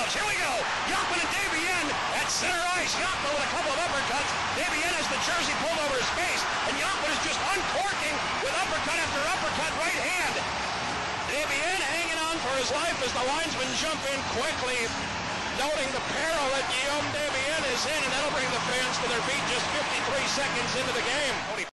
goes. Here we go. Yachman and Davienne at center ice. Yachman with a couple of uppercuts. Davienne has the jersey pulled over his face, and Yachman is just uncorking with uppercut after uppercut, right hand. Davienne hanging on for his life as the linesmen jump in quickly, noting the peril that Guillaume Davienne is in, and that'll bring the fans to their feet just 53 seconds into the game.